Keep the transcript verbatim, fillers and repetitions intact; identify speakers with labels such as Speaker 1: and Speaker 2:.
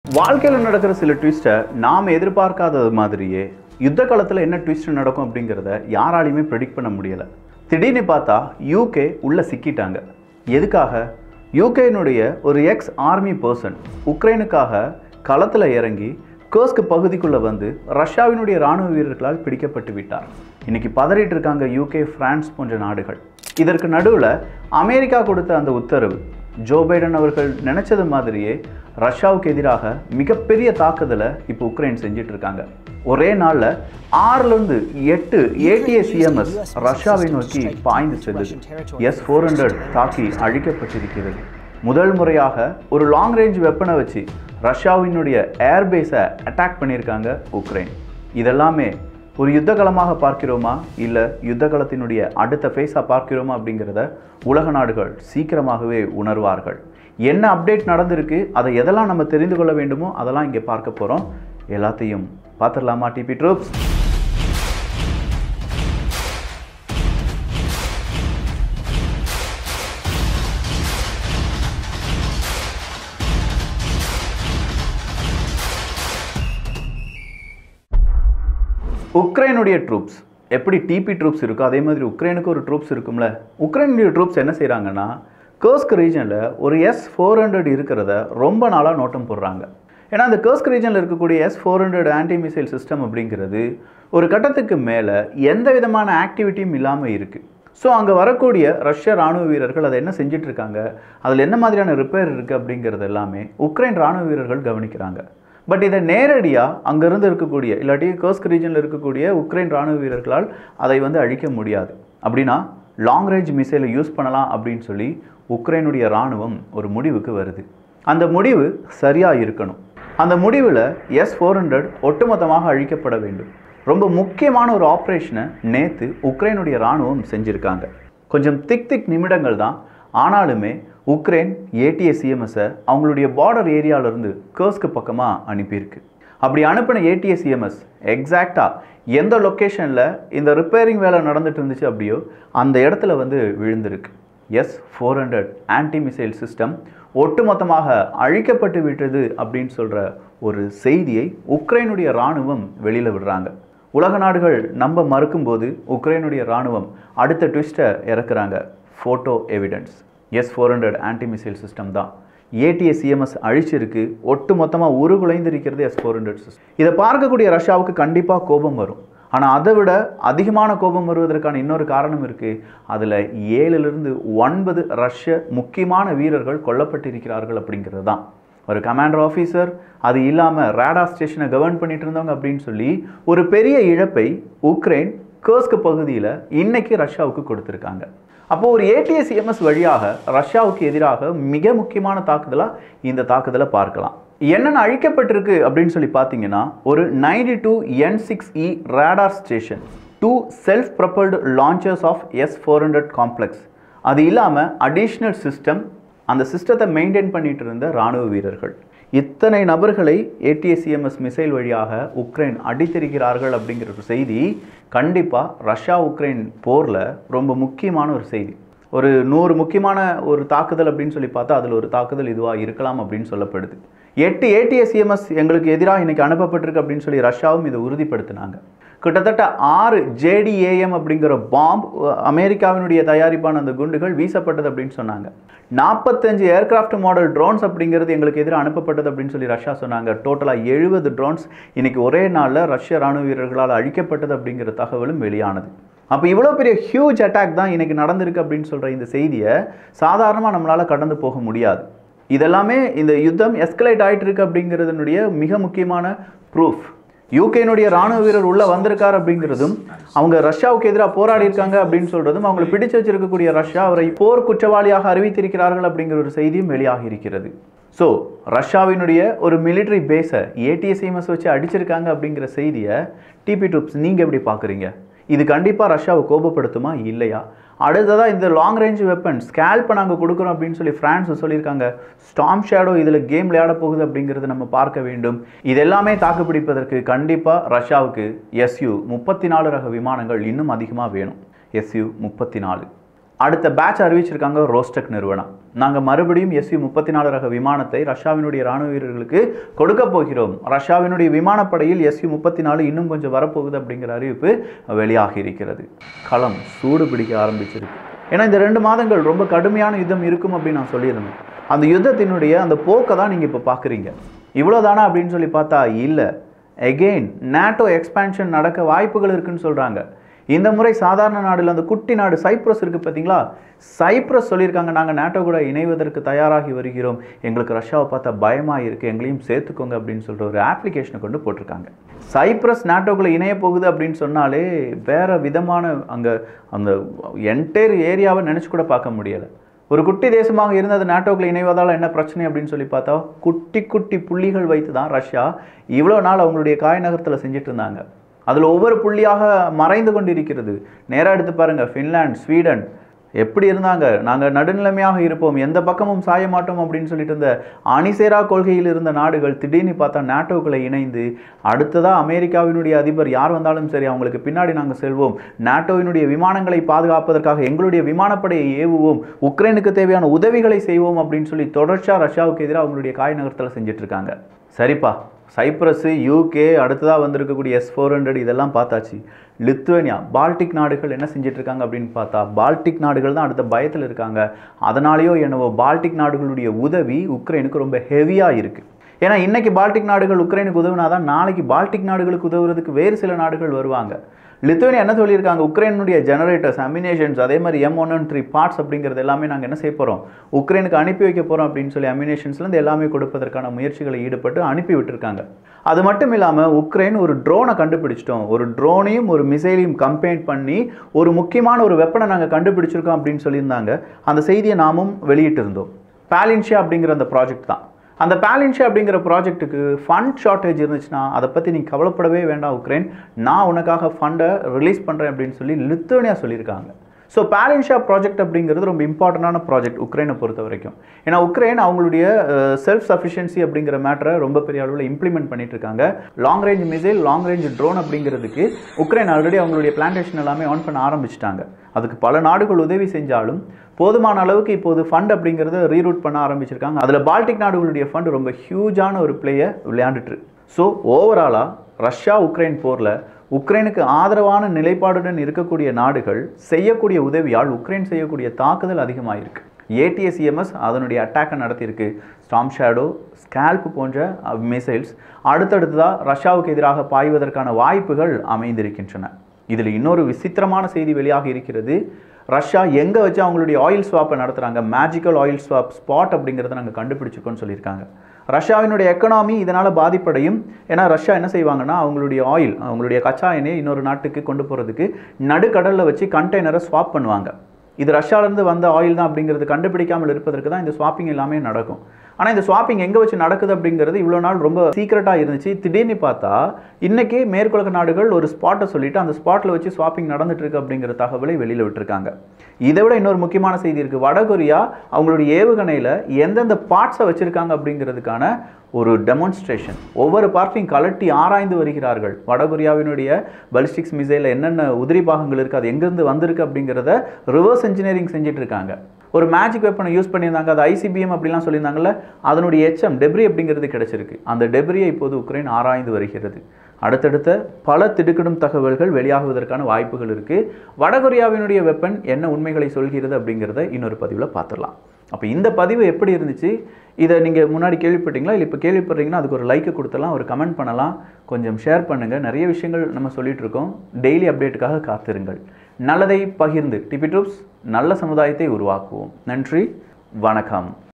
Speaker 1: வாழ்க்கையில் நடக்கிற சில ட்விஸ்ட்டை நாம் எதிர்பார்க்காதது மாதிரியே யுத்த காலத்தில் என்ன ட்விஸ்ட் நடக்கும் அப்படிங்கிறத யாராலையுமே ப்ரெடிக்ட் பண்ண முடியலை. திடீர்னு பார்த்தா யூகே உள்ளே சிக்கிட்டாங்க. எதுக்காக? யூகேனுடைய ஒரு எக்ஸ் ஆர்மி பர்சன் உக்ரைனுக்காக களத்தில் இறங்கி கர்ஸ்க் பகுதிக்குள்ளே வந்து ரஷ்யாவினுடைய இராணுவ வீரர்களால் பிடிக்கப்பட்டு விட்டார். இன்றைக்கி பதறிட்டு இருக்காங்க யூகே, பிரான்ஸ் போன்ற நாடுகள். இதற்கு நடுவில் அமெரிக்கா கொடுத்த அந்த உத்தரவு ஜோ பைடன் அவர்கள் நினச்சது மாதிரியே ரஷ்யாவுக்கு எதிராக மிகப்பெரிய தாக்குதலை இப்போ உக்ரைன் செஞ்சிட்டு இருக்காங்க. ஒரே நாளில் ஆறுலேருந்து எட்டு ஏடிஎஸ்சிஎம்எஸ் ரஷ்யாவை நோக்கி பாய்ந்து செல்லுது. எஸ் ஃபோர் ஹண்ட்ரட் தாக்கி அழிக்கப்பட்டிருக்கிறது. முதல் முறையாக ஒரு லாங் ரேஞ்ச் வெப்பனை வச்சு ரஷ்யாவினுடைய ஏர்பேஸை அட்டாக் பண்ணியிருக்காங்க உக்ரைன். இதெல்லாமே ஒரு யுத்த களமாக பார்க்கிறோமா, இல்லை யுத்த களத்தினுடைய அடுத்த ஃபேஸாக பார்க்கிறோமா அப்படிங்கிறத உலக நாடுகள் சீக்கிரமாகவே உணர்வார்கள். என்ன அப்டேட் நடந்திருக்கு, அதை எதெல்லாம் நம்ம தெரிந்து கொள்ள வேண்டுமோ அதெல்லாம் இங்கே பார்க்க போகிறோம். எல்லாத்தையும் பார்த்துடலாமா டிபி ட்ரூப்ஸ்? உக்ரைனுடைய ட்ரூப்ஸ் எப்படி டிபி ட்ரூப்ஸ் இருக்கோ அதே மாதிரி உக்ரைனுக்கு ஒரு ட்ரூப்ஸ் இருக்கும்ல. உக்ரைனுடைய ட்ரூப்ஸ் என்ன செய்கிறாங்கன்னா, கர்ஸ்க் ரீஜனில் ஒரு எஸ் ஃபோர் ஹண்ட்ரட் இருக்கிறத ரொம்ப நாளாக நோட்டம் போடுறாங்க. ஏன்னா அந்த கர்ஸ்க் ரீஜனில் இருக்கக்கூடிய S four hundred anti missile system அப்படிங்கிறது ஒரு கட்டத்துக்கு மேலே எந்த விதமான ஆக்டிவிட்டியும் இல்லாமல் இருக்குது. ஸோ அங்கே வரக்கூடிய ரஷ்ய இராணுவ வீரர்கள் அதை என்ன செஞ்சிட்ருக்காங்க, அதில் என்ன மாதிரியான ரிப்பேர் இருக்குது அப்படிங்கிறது எல்லாமே உக்ரைன் இராணுவ வீரர்கள் கவனிக்கிறாங்க. பட் இதை நேரடியாக அங்கேருந்து இருக்கக்கூடிய இல்லாட்டி கர்ஸ்க் ரீஜனில் இருக்கக்கூடிய உக்ரைன் இராணுவ வீரர்களால் அதை வந்து அழிக்க முடியாது. அப்படின்னா லாங் ரேஞ்ச் மிசைலை யூஸ் பண்ணலாம் அப்படின்னு சொல்லி உக்ரைனுடைய இராணுவம் ஒரு முடிவுக்கு வருது. அந்த முடிவு சரியாக இருக்கணும். அந்த முடிவில் எஸ் ஃபோர் ஹண்ட்ரட் ஒட்டுமொத்தமாக அழிக்கப்பட வேண்டும். ரொம்ப முக்கியமான ஒரு ஆப்ரேஷனை நேற்று உக்ரைனுடைய இராணுவம் செஞ்சுருக்காங்க. கொஞ்சம் திக் திக் நிமிடங்கள் தான், ஆனாலுமே உக்ரைன் ஏடிஎஸ்சிஎம்எஸை அவங்களுடைய பார்டர் ஏரியாவிலேருந்து கர்ஸ்க் பக்கமாக அனுப்பியிருக்கு. அப்படி அனுப்பின ஏடிஎஸ்சிஎம்எஸ் எக்ஸாக்டாக எந்த லொக்கேஷனில் இந்த ரிப்பேரிங் வேலை நடந்துட்டு இருந்துச்சு அப்படியோ அந்த இடத்துல வந்து விழுந்திருக்கு. S four hundred anti missile system ஒட்டுமொத்தமாக அழிக்கப்பட்டு விட்டது அப்படின்னு சொல்கிற ஒரு செய்தியை உக்ரைனுடைய இராணுவம் வெளியில் விடுறாங்க. உலக நாடுகள் நம்ப மறுக்கும்போது உக்ரைனுடைய இராணுவம் அடுத்த ட்விஸ்ட்டை இறக்குறாங்க. Photo evidence. S four hundred anti missile system தான் ஏடிஎஸ்சிஎம்எஸ் அழிச்சிருக்கு. ஒட்டு மொத்தமாக உருகுலைந்திருக்கிறது எஸ் ஃபோர் ஹண்ட்ரட் சிஸ்டம். இதை பார்க்கக்கூடிய ரஷ்யாவுக்கு கண்டிப்பாக கோபம் வரும். ஆனால் அதை விட அதிகமான கோபம் வருவதற்கான இன்னொரு காரணம் இருக்குது. அதில் ஏழுலேருந்து ஒன்பது ரஷ்ய முக்கியமான வீரர்கள் கொல்லப்பட்டிருக்கிறார்கள் அப்படிங்கிறது தான். ஒரு கமாண்டர் ஆஃபீஸர், அது இல்லாமல் ரேடார் ஸ்டேஷனை கவர்ன் பண்ணிட்டு இருந்தவங்க அப்படின்னு சொல்லி ஒரு பெரிய இழப்பை உக்ரைன் கர்ஸ்க் பகுதியில் இன்னைக்கு ரஷ்யாவுக்கு கொடுத்துருக்காங்க. அப்போது ஒரு ஏடிஎஸ்சிஎம்எஸ் வழியாக ரஷ்யாவுக்கு எதிராக மிக முக்கியமான தாக்குதலாக இந்த தாக்குதலை பார்க்கலாம். என்னென்ன அழிக்கப்பட்டிருக்கு அப்படின்னு சொல்லி பார்த்தீங்கன்னா, ஒரு ninety two N six E radar station, two self propelled launchers of S four hundred complex, அது இல்லாமல் அடிஷ்னல் சிஸ்டம், அந்த சிஸ்டத்தை மெயின்டைன் பண்ணிட்டு இருந்த இராணுவ வீரர்கள், இத்தனை நபர்களை ஏடிஎஸ்சிஎம்எஸ் மிசைல் வழியாக உக்ரைன் அடித்திருக்கிறார்கள் அப்படிங்கிற ஒரு செய்தி கண்டிப்பாக ரஷ்யா உக்ரைன் போரில் ரொம்ப முக்கியமான ஒரு செய்தி. ஒரு நூறு முக்கியமான ஒரு தாக்குதல் அப்படின்னு சொல்லி பார்த்தா அதில் ஒரு தாக்குதல் இதுவாக இருக்கலாம் அப்படின்னு சொல்லப்படுது. எட்டு ஏடிஎஸ்சிஎம்எஸ் எங்களுக்கு எதிராக இன்றைக்கி அனுப்பப்பட்டிருக்கு அப்படின்னு சொல்லி ரஷ்யாவும் இதை உறுதிப்படுத்தினாங்க. கிட்டத்தட்ட ஆறு ஜேடிஏஎம் அப்படிங்கிற பாம்பு, அமெரிக்காவினுடைய தயாரிப்பான அந்த குண்டுகள் வீசப்பட்டது அப்படின்னு சொன்னாங்க. நாற்பத்தஞ்சு ஏர்கிராஃப்ட் மாடல் ட்ரோன்ஸ் அப்படிங்கிறது எங்களுக்கு எதிராக அனுப்பப்பட்டது அப்படின்னு சொல்லி ரஷ்யா சொன்னாங்க. டோட்டலாக எழுபது ட்ரோன்ஸ் இன்றைக்கி ஒரே நாளில் ரஷ்ய இராணுவ வீரர்களால் அழிக்கப்பட்டது அப்படிங்கிற தகவலும் வெளியானது. அப்போ இவ்வளோ பெரிய ஹியூஜ் அட்டாக் தான் இன்றைக்கி நடந்திருக்கு அப்படின்னு சொல்கிற இந்த செய்தியை சாதாரணமாக நம்மளால் கடந்து போக முடியாது. இதெல்லாமே இந்த யுத்தம் எஸ்கலேட் ஆகிட்டு இருக்கு அப்படிங்கிறதுனுடைய மிக முக்கியமான ப்ரூஃப். யூகேனுடைய இராணுவ வீரர் உள்ளே வந்திருக்கார் அப்படிங்கிறதும், அவங்க ரஷ்யாவுக்கு எதிராக போராடி இருக்காங்க அப்படின்னு சொல்கிறதும், அவங்களை பிடிச்சு வச்சிருக்கக்கூடிய ரஷ்யா அவரை போர் குற்றவாளியாக அறிவித்திருக்கிறார்கள் அப்படிங்கிற ஒரு செய்தியும் வெளியாகி இருக்கிறது. ஸோ ரஷ்யாவினுடைய ஒரு மிலிட்ரி பேஸை ஏடிஎஸ்சிஎம்எஸ் வச்சு அடிச்சிருக்காங்க அப்படிங்கிற செய்தியை டிபி ட்ரூப்ஸ் நீங்கள் எப்படி பார்க்குறீங்க? இது கண்டிப்பாக ரஷ்யாவை கோபப்படுத்துமா இல்லையா? அடுத்ததாக இந்த லாங் ரேஞ்ச் வெப்பன் ஸ்கேல்ப்பை நாங்கள் கொடுக்குறோம் அப்படின்னு சொல்லி ஃப்ரான்ஸ் சொல்லியிருக்காங்க. ஸ்டார்ம் ஷேடோ இதில் கேம் விளையாட போகுது அப்படிங்கிறத நம்ம பார்க்க வேண்டும். இதெல்லாமே தாக்குப்பிடிப்பதற்கு கண்டிப்பாக ரஷ்யாவுக்கு எஸ்யூ முப்பத்தி நாலு ரக விமானங்கள் இன்னும் அதிகமாக வேணும். எஸ்யூ முப்பத்தி நாலு அடுத்த பேட்ச் அறிவிச்சிருக்காங்க ரோஸ்டெக் நிறுவனம். நாங்கள் மறுபடியும் எஸ்யூ முப்பத்தி நாலு ரக விமானத்தை ரஷ்யாவினுடைய ராணுவ வீரர்களுக்கு கொடுக்க போகிறோம். ரஷ்யாவினுடைய விமானப்படையில் எஸ்யூ முப்பத்தி நாலு இன்னும் கொஞ்சம் வரப்போகுது அப்படிங்கிற அறிவிப்பு வெளியாகி இருக்கிறது. களம் சூடு பிடிக்க ஆரம்பிச்சிருக்கு. ஏன்னா இந்த ரெண்டு மாதங்கள் ரொம்ப கடுமையான யுத்தம் இருக்கும் அப்படின்னு நான் சொல்லியிருந்தேன். அந்த யுத்தத்தினுடைய அந்த போக்கை தான் நீங்கள் இப்போ பார்க்குறீங்க. இவ்வளோதானா அப்படின்னு சொல்லி பார்த்தா இல்லை. எகெயின் நேட்டோ எக்ஸ்பேன்ஷன் நடக்க வாய்ப்புகள் இருக்குன்னு சொல்கிறாங்க. இந்த முறை சாதாரண நாடுல அந்த குட்டி நாடு சைப்ரஸ் இருக்குது பார்த்தீங்களா, சைப்ரஸ் சொல்லியிருக்காங்க நாங்கள் நேட்டோ கூட இணைவதற்கு தயாராகி வருகிறோம், எங்களுக்கு ரஷ்யாவை பார்த்தா பயமாக இருக்குது, எங்களையும் சேர்த்துக்கோங்க அப்படின்னு சொல்கிற ஒரு ஆப்ளிகேஷனை கொண்டு போட்டிருக்காங்க. சைப்ரஸ் நேட்டோக்குள்ளே இணைய போகுது அப்படின்னு சொன்னாலே வேறு விதமான அங்கே அந்த என்டையர் ஏரியாவை நினச்சி கூட பார்க்க முடியலை. ஒரு குட்டி தேசமாக இருந்து அது நேட்டோக்குள்ள இணைவதால் என்ன பிரச்சனை அப்படின்னு சொல்லி பார்த்தா குட்டி குட்டி புள்ளிகள் வைத்து தான் ரஷ்யா இவ்வளோ நாள் அவங்களுடைய காய் நகரத்தில் செஞ்சுட்டு இருந்தாங்க. அதில் ஒவ்வொரு புள்ளியாக மறைந்து கொண்டிருக்கிறது. நேராக எடுத்து பாருங்கள், ஃபின்லாண்ட், ஸ்வீடன் எப்படி இருந்தாங்க, நாங்கள் நடுநிலைமையாக இருப்போம், எந்த பக்கமும் சாய மாட்டோம் அப்படின்னு சொல்லிட்டு இருந்த அணிசேரா கொள்கையில் இருந்த நாடுகள் திடீர்னு பார்த்தா நேட்டோக்களை இணைந்து அடுத்ததாக அமெரிக்காவினுடைய அதிபர் யார் வந்தாலும் சரி அவங்களுக்கு பின்னாடி நாங்கள் செல்வோம், நேட்டோவினுடைய விமானங்களை பாதுகாப்பதற்காக எங்களுடைய விமானப்படையை ஏவுவோம், உக்ரைனுக்கு தேவையான உதவிகளை செய்வோம் அப்படின்னு சொல்லி தொடர்ச்சியாக ரஷ்யாவுக்கு எதிராக அவங்களுடைய காய் நகரத்தில் செஞ்சுட்டு இருக்காங்க. சரிப்பா, சைப்ரஸு, யூகே, அடுத்ததாக வந்திருக்கக்கூடிய எஸ் ஃபோர் ஹண்ட்ரட் இதெல்லாம் பார்த்தாச்சு. லித்துவேனியா, பால்டிக் நாடுகள் என்ன செஞ்சிட்ருக்காங்க அப்படின்னு பார்த்தா பால்டிக் நாடுகள் தான் அடுத்த பயத்தில் இருக்காங்க. அதனாலேயோ என்னவோ பால்டிக் நாடுகளுடைய உதவி உக்ரைனுக்கு ரொம்ப ஹெவியாக இருக்குது. ஏன்னா இன்றைக்கி பால்டிக் நாடுகள் உக்ரைனுக்கு உதவினா தான் நாளைக்கு பால்டிக் நாடுகளுக்கு உதவுறதுக்கு வேறு சில நாடுகள் வருவாங்க. லித்துவேனியா என்ன சொல்லியிருக்காங்க, உக்ரைனுடைய ஜெனரேட்டர்ஸ், அமினேஷன்ஸ், அதே மாதிரி M one one three parts அப்படிங்கிறது எல்லாமே நாங்கள் என்ன செய்ய போகிறோம், உக்ரைனுக்கு அனுப்பி வைக்க போகிறோம் அப்படின்னு சொல்லி அமினேஷன்ஸ்லேருந்து எல்லாமே கொடுப்பதற்கான முயற்சிகளை ஈடுபட்டு அனுப்பி விட்டுருக்காங்க. அது மட்டும் இல்லாமல் உக்ரைன் ஒரு ட்ரோனை கண்டுபிடிச்சிட்டோம், ஒரு ட்ரோனையும் ஒரு மிசைலையும் கம்பைன் பண்ணி ஒரு முக்கியமான ஒரு வெப்பனை நாங்கள் கண்டுபிடிச்சிருக்கோம் அப்படின்னு சொல்லியிருந்தாங்க. அந்த செய்தியை நாமும் வெளியிட்டு இருந்தோம். பாலின்ஷியா அப்படிங்கிற அந்த ப்ராஜெக்ட் தான். அந்த பாலின்ஷியா அப்படிங்கிற ப்ராஜெக்ட்டுக்கு ஃபண்ட் ஷார்ட்டேஜ் இருந்துச்சுன்னா அதை பற்றி நீங்கள் கவலைப்படவே வேண்டாம் உக்ரைன், நான் உனக்காக ஃபண்டை ரிலீஸ் பண்ணுறேன் அப்படின்னு சொல்லி லித்துவேனியா சொல்லியிருக்காங்க. ஸோ பாலின்ஷியா ப்ராஜெக்ட் அப்படிங்கிறது ரொம்ப இம்பார்ட்டண்டான ப்ராஜெக்ட் உக்ரைனை பொறுத்த வரைக்கும். ஏன்னா உக்ரைன் அவங்களுடைய செல்ஃப் சஃபிஷியன்சி அப்படிங்கிற மேட்டரை ரொம்ப பெரிய அளவில் இம்ப்ளிமெண்ட் பண்ணிட்டு இருக்காங்க. Long range missile, long range drone அப்படிங்கிறதுக்கு உக்ரைன் ஆல்ரெடி அவங்களுடைய பிளான்டேஷன் எல்லாமே ஆன் பண்ண ஆரம்பிச்சிட்டாங்க. அதுக்கு பல நாடுகள் உதவி செஞ்சாலும் போதுமான அளவுக்கு இப்போது ஃபண்ட் அப்படிங்கிறத ரீரூட் பண்ண ஆரம்பிச்சிருக்காங்க. அதில் பால்டிக் நாடுகளுடைய ஃபண்ட் ரொம்ப ஹியூஜான ஒரு பிளேயை விளையாண்டுட்டு. ஸோ ஓவராலாக ரஷ்யா உக்ரைன் போரில் உக்ரைனுக்கு ஆதரவான நிலைப்பாடுடன் இருக்கக்கூடிய நாடுகள் செய்யக்கூடிய உதவியால் உக்ரைன் செய்யக்கூடிய தாக்குதல் அதிகமாக இருக்குது. ஏடிஎஸ்இஎம்எஸ் அதனுடைய அட்டாக்கை நடத்தியிருக்கு. ஸ்டார்ம் ஷேடோ, ஸ்கேல்ப் போன்ற மிசைல்ஸ் அடுத்தடுத்ததாக ரஷ்யாவுக்கு எதிராக பாய்வதற்கான வாய்ப்புகள் அமைந்திருக்கின்றன. இதில் இன்னொரு விசித்திரமான செய்தி வெளியாக இருக்கிறது. ரஷ்யா எங்கே வச்சு அவங்களுடைய ஆயில் ஸ்வாப்பை நடத்துகிறாங்க, மேஜிக்கல் ஆயில் ஸ்வாப் ஸ்பாட் அப்படிங்கிறத நாங்கள் கண்டுபிடிச்சிருக்கோன்னு சொல்லியிருக்காங்க. ரஷ்யாவினுடைய எக்கனாமி இதனால் பாதிப்படையும். ஏன்னா ரஷ்யா என்ன செய்வாங்கன்னா அவங்களுடைய ஆயில், அவங்களுடைய கச்சா எண்ணெய் இன்னொரு நாட்டுக்கு கொண்டு போகிறதுக்கு நடுக்கடலில் வச்சு கண்டெய்னரை ஸ்வாப் பண்ணுவாங்க. இது ரஷ்யாவிலேருந்து வந்த ஆயில் தான் அப்படிங்கிறது கண்டுபிடிக்காமல் இருப்பதற்கு தான் இந்த ஸ்வாப்பிங் எல்லாமே நடக்கும். ஆனால் இந்த ஸ்வாப்பிங் எங்கே வச்சு நடக்குது அப்படிங்கிறது இவ்வளோ நாள் ரொம்ப சீக்ரெட்டாக இருந்துச்சு. திடீர்னு பார்த்தா இன்றைக்கி மேற்குலக நாடுகள் ஒரு ஸ்பாட்டை சொல்லிவிட்டு அந்த ஸ்பாட்டில் வச்சு ஸ்வாப்பிங் நடந்துட்டு இருக்கு அப்படிங்கிற தகவலை வெளியில் விட்டுருக்காங்க. இதை விட இன்னொரு முக்கியமான செய்தி இருக்குது. வடகொரியா அவங்களுடைய ஏவுகணையில் எந்தெந்த பார்ட்ஸை வச்சுருக்காங்க அப்படிங்கிறதுக்கான ஒரு டெமான்ஸ்ட்ரேஷன், ஒவ்வொரு பார்ட்டையும் கலட்டி ஆராய்ந்து வருகிறார்கள். வடகொரியாவினுடைய பலிஸ்டிக்ஸ் மிசைலில் என்னென்ன உதிரி பாகங்கள் இருக்குது, அது எங்கேருந்து வந்திருக்கு அப்படிங்கிறத ரிவர்ஸ் இன்ஜினியரிங் செஞ்சுட்டு இருக்காங்க. ஒரு மேஜிக் வெப்பனை யூஸ் பண்ணியிருந்தாங்க, அது ஐசிபிஎம் அப்படிலாம் சொல்லியிருந்தாங்கல்ல, அதனுடைய எச்எம் டெப்ரி அப்படிங்கிறது கிடைச்சிருக்கு. அந்த டெப்ரியை இப்போது உக்ரைன் ஆராய்ந்து வருகிறது. அடுத்தடுத்த பல திடுக்கிடும் தகவல்கள் வெளியாகுவதற்கான வாய்ப்புகள் இருக்குது. வடகொரியாவினுடைய வெப்பன் என்ன உண்மைகளை சொல்கிறது அப்படிங்கிறத இன்னொரு பதிவில் பார்த்துடலாம். அப்போ இந்த பதிவு எப்படி இருந்துச்சு, இதை நீங்கள் முன்னாடி கேள்விப்பட்டீங்களா, இல்லை இப்போ கேள்விப்படுறீங்கன்னா அதுக்கு ஒரு லைக்கை கொடுத்துடலாம், ஒரு கமெண்ட் பண்ணலாம், கொஞ்சம் ஷேர் பண்ணுங்கள். நிறைய விஷயங்கள் நம்ம சொல்லிகிட்டு இருக்கோம். டெய்லி அப்டேட்டுக்காக காத்திருங்கள். நல்லதை பகிர்ந்து டிபி ட்ரூப்ஸ் நல்ல சமுதாயத்தை உருவாக்குவோம். நன்றி, வணக்கம்.